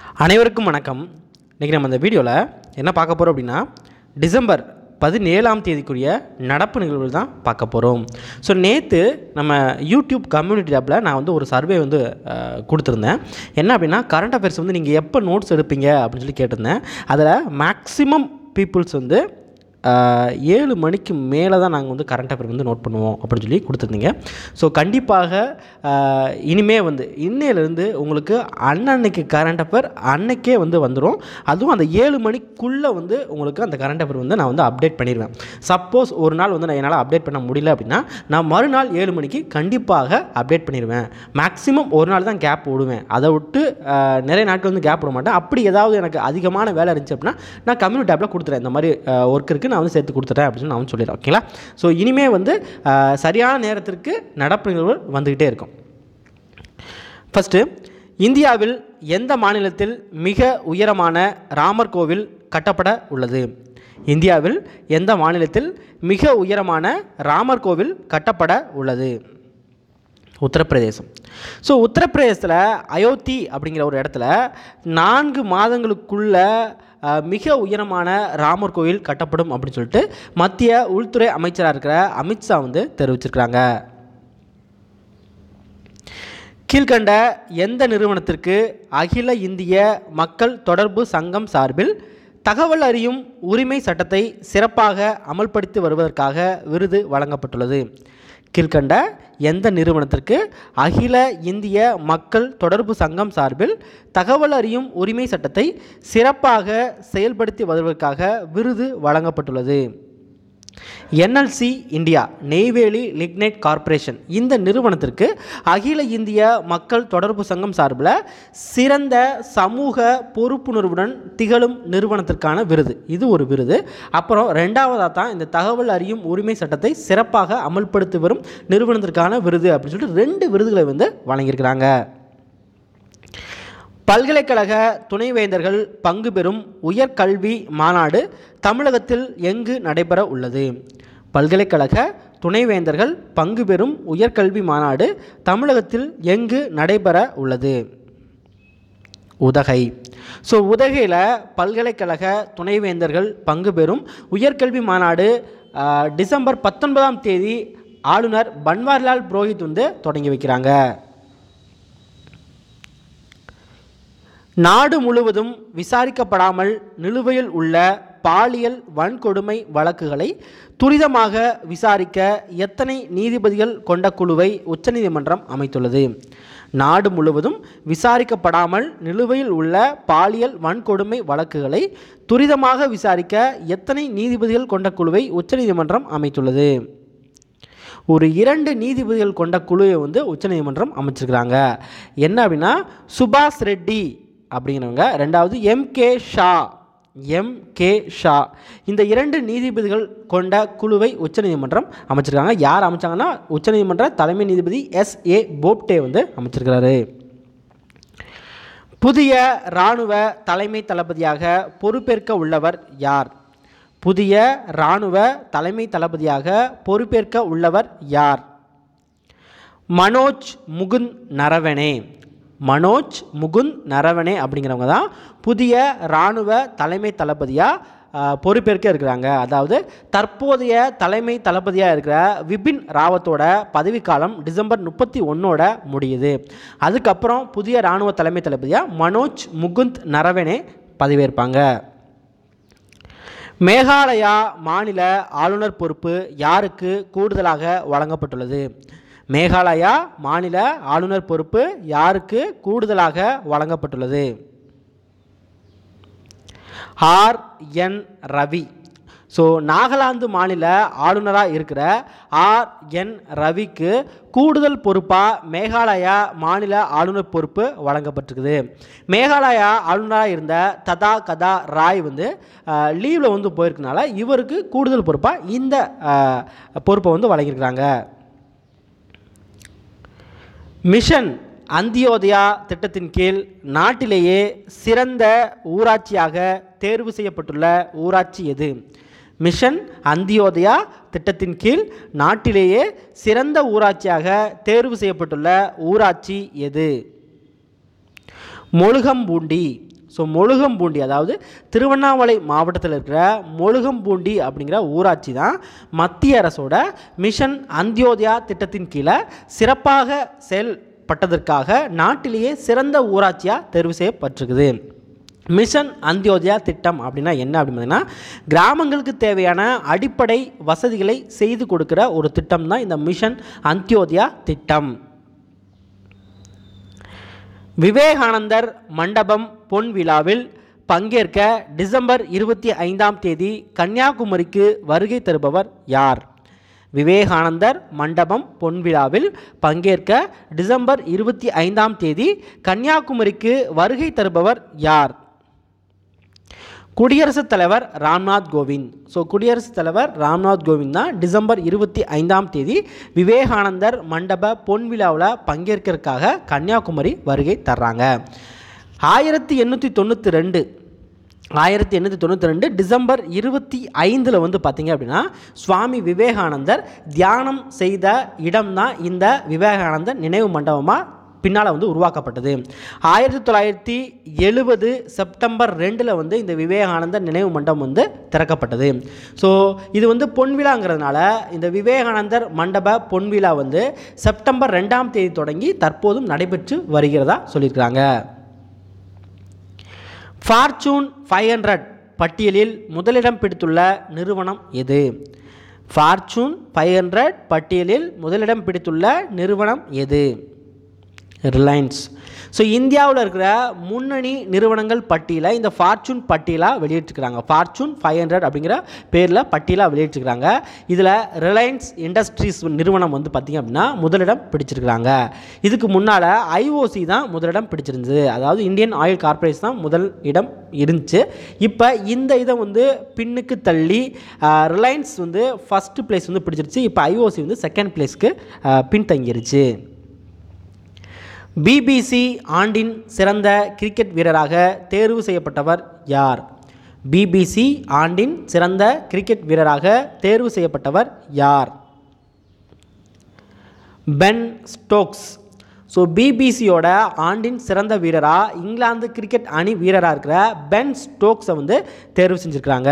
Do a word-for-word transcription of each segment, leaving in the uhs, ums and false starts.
அனைவருக்கும் வணக்கம். இன்றைக்கி நம்ம இந்த வீடியோவில் என்ன பார்க்க போகிறோம் அப்படின்னா, டிசம்பர் பதினேழாம் தேதிக்குரிய நடப்பு நிகழ்வுகள் தான் பார்க்க போகிறோம். ஸோ நேற்று நம்ம யூடியூப் கம்யூனிட்டி டேப்பில் நான் வந்து ஒரு சர்வே வந்து கொடுத்துருந்தேன். என்ன அப்படின்னா, கரண்ட் அஃபேர்ஸ் வந்து நீங்கள் எப்போ நோட்ஸ் எடுப்பீங்க அப்படின்னு சொல்லி கேட்டிருந்தேன். அதில் மேக்ஸிமம் பீப்புள்ஸ் வந்து ஏழு மணிக்கு மேலே தான் நாங்கள் வந்து கரண்ட் அஃபேர் வந்து நோட் பண்ணுவோம் அப்படின்னு சொல்லி கொடுத்துருந்தீங்க. ஸோ கண்டிப்பாக இனிமே வந்து இன்னையிலேருந்து உங்களுக்கு அன்னன்னைக்கு கரண்ட் அஃபேர் அன்னைக்கே வந்து வந்துடும். அதுவும் அந்த ஏழு மணிக்குள்ளே வந்து உங்களுக்கு அந்த கரண்ட் அஃபேர் வந்து நான் வந்து அப்டேட் பண்ணிடுவேன். சப்போஸ் ஒரு நாள் வந்து நான் என்னால் அப்டேட் பண்ண முடியல அப்படின்னா நான் மறுநாள் ஏழு மணிக்கு கண்டிப்பாக அப்டேட் பண்ணிடுவேன். மேக்ஸிமம் ஒரு நாள் தான் கேப் விடுவேன். அதை விட்டு நிறைய நாட்கள் வந்து கேப் விட மாட்டேன். அப்படி ஏதாவது எனக்கு அதிகமான வேலை இருந்துச்சு அப்படின்னா நான் கம்யூனிட்டி டேப்பில் கொடுத்துறேன். இந்த மாதிரி ஒர்க் இருக்குது, நான் வந்து சேர்த்து கொடுத்துட்டேன் அப்படின்னு நான் வந்து சொல்லிடுறேன். ஓகேங்களா? ஸோ இனிமேல் வந்து சரியான நேரத்திற்கு நடப்பு நிகழ்வுகள் வந்துக்கிட்டே இருக்கும். ஃபஸ்ட்டு, இந்தியாவில் எந்த மாநிலத்தில் மிக உயரமான ராமர் கோவில் கட்டப்பட உள்ளது? இந்தியாவில் எந்த மாநிலத்தில் மிக உயரமான ராமர் கோவில் கட்டப்பட உள்ளது? உத்தரப்பிரதேசம். ஸோ உத்தரப்பிரதேசத்தில் அயோத்தி அப்படிங்கிற ஒரு இடத்துல நான்கு மாதங்களுக்குள்ள மிக உயரமான ராமர் கோவில் கட்டப்படும் அப்படின்னு சொல்லிட்டு மத்திய உள்துறை அமைச்சராக இருக்கிற அமித்ஷா வந்து தெரிவிச்சிருக்கிறாங்க. கீழ்கண்ட எந்த நிறுவனத்திற்கு அகில இந்திய மக்கள் தொடர்பு சங்கம் சார்பில் தகவல் அறியும் உரிமை சட்டத்தை சிறப்பாக அமல்படுத்தி வருவதற்காக விருது வழங்கப்பட்டுள்ளது? கீழ்கண்ட எந்த நிறுவனத்திற்கு அகில இந்திய மக்கள் தொடர்பு சங்கம் சார்பில் தகவல் அறியும் உரிமை சட்டத்தை சிறப்பாக செயல்படுத்தி வருவதற்காக விருது வழங்கப்பட்டுள்ளது? NLC India Neyveli lignite corporation இந்த நிறுவனத்திற்கு அகில இந்திய மக்கள் தொடர்பு சங்கம் சார்பில் சிறந்த சமூக பொறுப்புணர்வுடன் திகழும் நிறுவனத்திற்கான விருது. இது ஒரு விருது. அப்புறம் ரெண்டாவதாக தான் இந்த தகவல் அறியும் உரிமை சட்டத்தை சிறப்பாக அமல்படுத்தி வரும் நிறுவனத்திற்கான விருது அப்படின்னு சொல்லிட்டு ரெண்டு விருதுகளை வந்து வழங்கியிருக்கிறாங்க. பல்கலைக்கழக துணைவேந்தர்கள் பங்கு பெறும் உயர்கல்வி மாநாடு தமிழகத்தில் எங்கு நடைபெற உள்ளது? பல்கலைக்கழக துணைவேந்தர்கள் பங்கு பெறும் உயர்கல்வி மாநாடு தமிழகத்தில் எங்கு நடைபெற உள்ளது? உதகை. ஸோ உதகையில் பல்கலைக்கழக துணைவேந்தர்கள் பங்கு பெறும் உயர்கல்வி மாநாடு டிசம்பர் பத்தொன்பதாம் தேதி ஆளுநர் பன்வாரிலால் புரோஹித் வந்து தொடங்கி வைக்கிறாங்க. நாடு முழுவதும் விசாரிக்கப்படாமல் நிலுவையில் உள்ள பாலியல் வன்கொடுமை வழக்குகளை துரிதமாக விசாரிக்க எத்தனை நீதிபதிகள் கொண்ட குழுவை உச்சநீதிமன்றம் அமைத்துள்ளது? நாடு முழுவதும் விசாரிக்கப்படாமல் நிலுவையில் உள்ள பாலியல் வன்கொடுமை வழக்குகளை துரிதமாக விசாரிக்க எத்தனை நீதிபதிகள் கொண்ட குழுவை உச்சநீதிமன்றம் அமைத்துள்ளது? ஒரு இரண்டு நீதிபதிகள் கொண்ட குழுவை வந்து உச்சநீதிமன்றம் அமைச்சிருக்கிறாங்க. என்ன அப்படின்னா, சுபாஷ் ரெட்டி அப்படிங்கிறவங்க, ரெண்டாவது M K Shah M K Shah இந்த இரண்டு நீதிபதிகள் கொண்ட குழுவை உச்சநீதிமன்றம் அமைச்சிருக்காங்க. யார் அமைச்சாங்கன்னா, உச்சநீதிமன்ற தலைமை நீதிபதி எஸ் ஏ போப்டே வந்து அமைச்சிருக்கிறாரு. புதிய இராணுவ தலைமை தளபதியாக பொறுப்பேற்க உள்ளவர் யார்? புதிய இராணுவ தலைமை தளபதியாக பொறுப்பேற்க உள்ளவர் யார்? மனோஜ் முகுந்த் நரவனே. மனோஜ் முகுந்த் நரவனே அப்படிங்கிறவங்க தான் புதிய இராணுவ தலைமை தளபதியாக பொறுப்பேற்க இருக்கிறாங்க. அதாவது தற்போதைய தலைமை தளபதியாக இருக்கிற விபின் ராவத்தோட பதவிக்காலம் டிசம்பர் முப்பத்தி ஒன்னோட முடியுது. அதுக்கப்புறம் புதிய இராணுவ தலைமை தளபதியாக மனோஜ் முகுந்த் நரவனே பதவியேற்பாங்க. மேகாலயா மாநில ஆளுநர் பொறுப்பு யாருக்கு கூடுதலாக வழங்கப்பட்டுள்ளது? மேகாலயா மாநில ஆளுநர் பொறுப்பு யாருக்கு கூடுதலாக வழங்கப்பட்டுள்ளது? R N Ravi. So Nagaland மாநில ஆளுநராக இருக்கிற ஆர் என் ரவிக்கு கூடுதல் பொறுப்பாக மேகாலயா மாநில ஆளுநர் பொறுப்பு வழங்கப்பட்டிருக்குது. மேகாலயா ஆளுநராக இருந்த ததா கதா ராய் வந்து லீவில் வந்து போயிருக்கனால இவருக்கு கூடுதல் பொறுப்பாக இந்த பொறுப்பை வந்து வழங்கியிருக்கிறாங்க. மிஷன் அந்தியோதயா திட்டத்தின் கீழ் நாட்டிலேயே சிறந்த ஊராட்சியாக தேர்வு செய்யப்பட்டுள்ள ஊராட்சி எது? மிஷன் அந்தியோதயா திட்டத்தின் கீழ் நாட்டிலேயே சிறந்த ஊராட்சியாக தேர்வு செய்யப்பட்டுள்ள ஊராட்சி எது? மொழுகம்பூண்டி. ஸோ மொழுகம்பூண்டி, அதாவது திருவண்ணாமலை மாவட்டத்தில் இருக்கிற மொழுகம்பூண்டி அப்படிங்கிற ஊராட்சி தான் மத்திய அரசோட மிஷன் அந்தியோதயா திட்டத்தின் கீழே சிறப்பாக செயல்பட்டதற்காக நாட்டிலேயே சிறந்த ஊராட்சியாக தேர்வு செய்யப்பட்டிருக்குது. மிஷன் அந்தியோதயா திட்டம் அப்படின்னா என்ன அப்படின்னா, கிராமங்களுக்கு தேவையான அடிப்படை வசதிகளை செய்து கொடுக்கிற ஒரு திட்டம் தான் இந்த மிஷன் அந்தியோதயா திட்டம். விவேகானந்தர் மண்டபம் பொன் விழாவில் பங்கேற்க டிசம்பர் இருபத்தி ஐந்தாம் தேதி கன்னியாகுமரிக்கு வருகை தருபவர் யார்? விவேகானந்தர் மண்டபம் பொன் விழாவில் பங்கேற்க டிசம்பர் இருபத்தி ஐந்தாம் தேதி கன்னியாகுமரிக்கு வருகை தருபவர் யார்? குடியரசுத் தலைவர் ராம்நாத் கோவிந்த். ஸோ குடியரசுத் தலைவர் ராம்நாத் கோவிந்த் தான் டிசம்பர் இருபத்தி ஐந்தாம் தேதி விவேகானந்தர் மண்டப பொன் விழாவில் பங்கேற்கிறதுக்காக கன்னியாகுமரி வருகை தர்றாங்க. ஆயிரத்தி எண்ணூற்றி தொண்ணூற்றி ரெண்டு ஆயிரத்தி எண்ணூற்றி தொண்ணூற்றி ரெண்டு டிசம்பர் இருபத்தி ஐந்தில் வந்து பார்த்திங்க அப்படின்னா சுவாமி விவேகானந்தர் தியானம் செய்த இடம்தான் இந்த விவேகானந்தர் நினைவு மண்டபமாக பின்னால் வந்து உருவாக்கப்பட்டது. ஆயிரத்தி தொள்ளாயிரத்தி எழுபது செப்டம்பர் ரெண்டில் வந்து இந்த விவேகானந்தர் நினைவு மண்டபம் வந்து திறக்கப்பட்டது. ஸோ இது வந்து பொன்விழாங்கிறதுனால இந்த விவேகானந்தர் மண்டப பொன்விழா வந்து செப்டம்பர் ரெண்டாம் தேதி தொடங்கி தற்போதும் நடைபெற்று வருகிறதா சொல்லியிருக்கிறாங்க. ஃபார்ச்சூன் ஃபைவ் ஹண்ட்ரட் பட்டியலில் முதலிடம் பிடித்துள்ள நிறுவனம் எது? ஃபார்ச்சூன் ஃபைவ் ஹண்ட்ரட் பட்டியலில் முதலிடம் பிடித்துள்ள நிறுவனம் எது? ரிலையன்ஸ். ஸோ இந்தியாவில் இருக்கிற முன்னணி நிறுவனங்கள் பட்டியலை இந்த ஃபார்ச்சூன் பட்டியலாக வெளியிட்டிருக்கிறாங்க. ஃபார்ச்சூன் ஃபைவ் ஹண்ட்ரட் அப்படிங்கிற பேரில் பட்டியலாக வெளியிட்டிருக்கிறாங்க. இதில் ரிலையன்ஸ் இண்டஸ்ட்ரீஸ் நிறுவனம் வந்து பார்த்திங்க அப்படின்னா முதலிடம் பிடிச்சிருக்கிறாங்க. இதுக்கு முன்னால் ஐஓசி தான் முதலிடம் பிடிச்சிருந்தது, அதாவது இந்தியன் ஆயில் கார்பரேஷன் தான் முதல் இடம் இருந்துச்சு. இப்போ இந்த இதை வந்து பின்னுக்கு தள்ளி ரிலையன்ஸ் வந்து ஃபஸ்ட்டு பிளேஸ் வந்து பிடிச்சிருச்சு. இப்போ ஐஓசி வந்து செகண்ட் பிளேஸ்க்கு பின்தங்கிருச்சு. பிபிசி ஆண்டின் சிறந்த கிரிக்கெட் வீரராக தேர்வு செய்யப்பட்டவர் யார்? பிபிசி ஆண்டின் சிறந்த கிரிக்கெட் வீரராக தேர்வு செய்யப்பட்டவர் யார்? Ben Stokes. ஸோ பிபிசியோட ஆண்டின் சிறந்த வீரராக இங்கிலாந்து கிரிக்கெட் அணி வீரராக இருக்கிற பென் ஸ்டோக்ஸை வந்து தேர்வு செஞ்சுருக்கிறாங்க.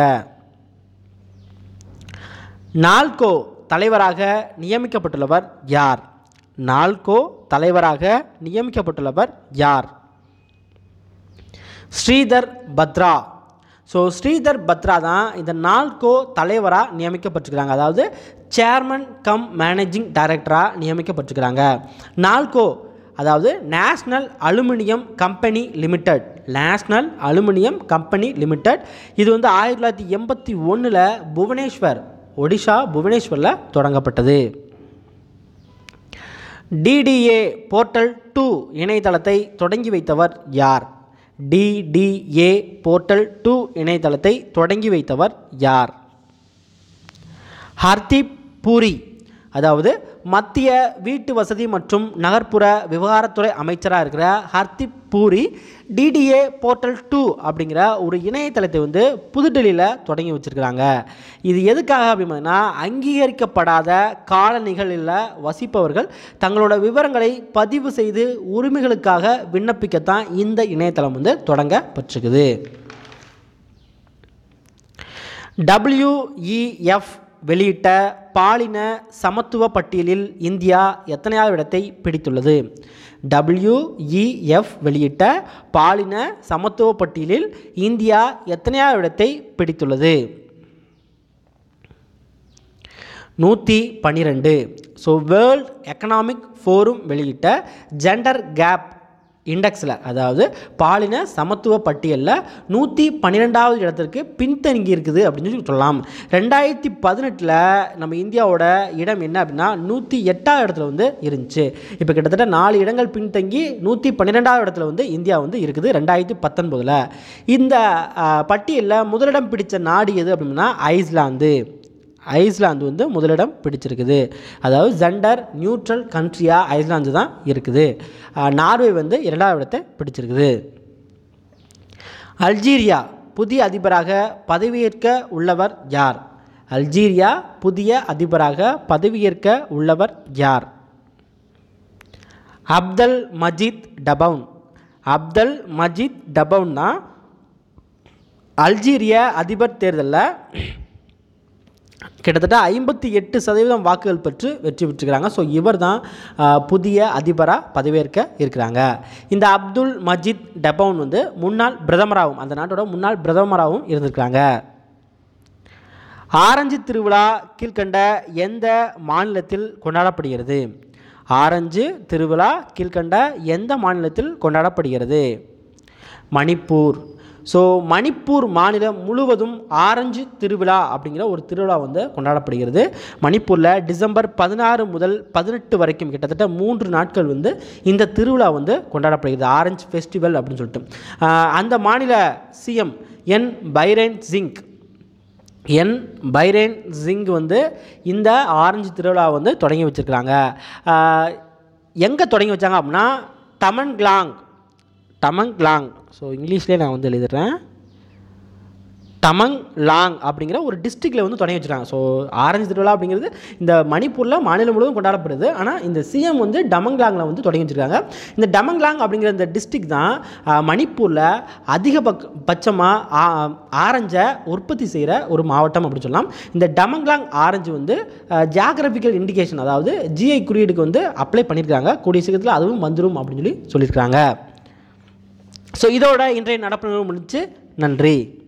நால்கோ தலைவராக நியமிக்கப்பட்டுள்ளவர் யார்? நால்கோ தலைவராக நியமிக்கப்பட்டுள்ளவர் யார்? ஸ்ரீதர் பத்ரா. ஸோ ஸ்ரீதர் பத்ரா தான் இந்த நால்கோ தலைவராக நியமிக்கப்பட்டிருக்கிறாங்க, அதாவது சேர்மன் கம் மேனேஜிங் டைரக்டராக நியமிக்கப்பட்டிருக்கிறாங்க. நால்கோ அதாவது national aluminium company limited. National aluminium company limited இது வந்து ஆயிரத்தி தொள்ளாயிரத்தி எண்பத்தி ஒன்றில் புவனேஸ்வர், ஒடிஷா புவனேஸ்வரில் தொடங்கப்பட்டது. டிடிஏ போர்ட்டல் டூ இணையதளத்தை தொடங்கி வைத்தவர் யார்? டிடிஏ போர்ட்டல் டூ இணையதளத்தை தொடங்கி வைத்தவர் யார்? ஹர்தீப் பூரி, அதாவது மத்திய வீட்டு வசதி மற்றும் நகர்ப்புற விவகாரத்துறை அமைச்சராக இருக்கிற Hardeep Puri DDA portal two அப்படிங்கிற ஒரு இணையதளத்தை வந்து புதுடெல்லியில் தொடங்கி வச்சுருக்கிறாங்க. இது எதுக்காக அப்படின்னா, அங்கீகரிக்கப்படாத காலனிகளில் வசிப்பவர்கள் தங்களோட விவரங்களை பதிவு செய்து உரிமைகளுக்காக விண்ணப்பிக்கத்தான் இந்த இணையதளம் வந்து தொடங்கப்பட்டிருக்குது. டபிள்யூஇஎஃப் வெளியிட்ட பாலின சமத்துவ பட்டியலில் இந்தியா எத்தனையாவது இடத்தை பிடித்துள்ளது? டபிள்யூஇஎஃப் வெளியிட்ட பாலின சமத்துவ பட்டியலில் இந்தியா எத்தனையாவது இடத்தை பிடித்துள்ளது? நூற்றி பன்னிரெண்டு. ஸோ வேர்ல்ட் எக்கனாமிக் ஃபோரம் வெளியிட்ட ஜெண்டர் கேப் இண்டெக்ஸில், அதாவது பாலின சமத்துவ பட்டியலில் நூற்றி பன்னிரெண்டாவது இடத்திற்கு பின்தங்கி இருக்குது அப்படின்னு சொல்லி சொல்லலாம். ரெண்டாயிரத்தி பதினெட்டில் நம்ம இந்தியாவோட இடம் என்ன அப்படின்னா நூற்றி எட்டாவது இடத்துல வந்து இருந்துச்சு. இப்போ கிட்டத்தட்ட நாலு இடங்கள் பின்தங்கி நூற்றி பன்னிரெண்டாவது இடத்துல வந்து இந்தியா வந்து இருக்குது ரெண்டாயிரத்தி பத்தொன்பதில். இந்த பட்டியலில் முதலிடம் பிடித்த நாடு எது அப்படின்னா ஐஸ்லாந்து. ஐஸ்லாந்து வந்து முதலிடம் பிடிச்சிருக்குது, அதாவது ஜெண்டர் நியூட்ரல் கண்ட்ரியாக ஐஸ்லாந்து தான் இருக்குது. நார்வே வந்து இரண்டாவது இடத்தை பிடிச்சிருக்குது. அல்ஜீரியா புதிய அதிபராக பதவியேற்க உள்ளவர் யார்? அல்ஜீரியா புதிய அதிபராக பதவியேற்க உள்ளவர் யார்? Abdelmadjid Tebboune. Abdelmadjid Tebboune தான் அல்ஜீரிய அதிபர் தேர்தலில் கிட்டத்தட்ட ஐம்பத்தி எட்டு சதவீதம் வாக்குகள் பெற்று வெற்றி பெற்றுக்கிறாங்க. ஸோ இவர் தான் புதிய அதிபராக பதவியேற்க இருக்கிறாங்க. இந்த அப்துல் மஜீத் டெபவுன் வந்து முன்னாள் பிரதமராகவும் அந்த நாட்டோட முன்னாள் பிரதமராகவும் இருந்திருக்கிறாங்க. ஆரஞ்சு திருவிழா கீழ்கண்ட எந்த மாநிலத்தில் கொண்டாடப்படுகிறது? ஆரஞ்சு திருவிழா கீழ்கண்ட எந்த மாநிலத்தில் கொண்டாடப்படுகிறது? மணிப்பூர். ஸோ மணிப்பூர் மாநிலம் முழுவதும் ஆரஞ்சு திருவிழா அப்படிங்கிற ஒரு திருவிழா வந்து கொண்டாடப்படுகிறது. மணிப்பூரில் டிசம்பர் பதினாறு முதல் பதினெட்டு வரைக்கும் கிட்டத்தட்ட மூன்று நாட்கள் வந்து இந்த திருவிழா வந்து கொண்டாடப்படுகிறது. ஆரஞ்சு ஃபெஸ்டிவல் அப்படின்னு சொல்லிட்டு அந்த மாநில CM N Biren Singh N Biren Singh வந்து இந்த ஆரஞ்சு திருவிழா வந்து தொடங்கி வச்சுருக்கிறாங்க. எங்கே தொடங்கி வச்சாங்க அப்படின்னா தமன்லாங் தமன்லாங் ஸோ இங்கிலீஷ்லேயே நான் வந்து எழுதுகிறேன். தமன்லாங் அப்படிங்கிற ஒரு டிஸ்ட்ரிக்டில் வந்து தொடங்கி வச்சுருக்காங்க. ஸோ ஆரஞ்சு திருவிழா அப்படிங்கிறது இந்த மணிப்பூரில் மாநிலம் முழுவதும் கொண்டாடப்படுது. ஆனால் இந்த சிஎம் வந்து டமங்லாங்கில் வந்து தொடங்கி வச்சுருக்காங்க. இந்த டமங்லாங் அப்படிங்கிற இந்த டிஸ்ட்ரிக் தான் மணிப்பூரில் அதிக பக் பட்சமாக ஆரஞ்சை உற்பத்தி செய்கிற ஒரு மாவட்டம் அப்படின்னு சொல்லலாம். இந்த டமங்லாங் ஆரஞ்சு வந்து ஜியாகிரபிக்கல் இண்டிகேஷன் அதாவது ஜிஐ குறியீடுக்கு வந்து அப்ளை பண்ணியிருக்காங்க. கூடிய சீக்கிரத்தில் அதுவும் வந்துடும் அப்படின்னு சொல்லி சொல்லியிருக்காங்க. ஸோ இதோட இன்றைய நடப்பு முடிஞ்சு. நன்றி.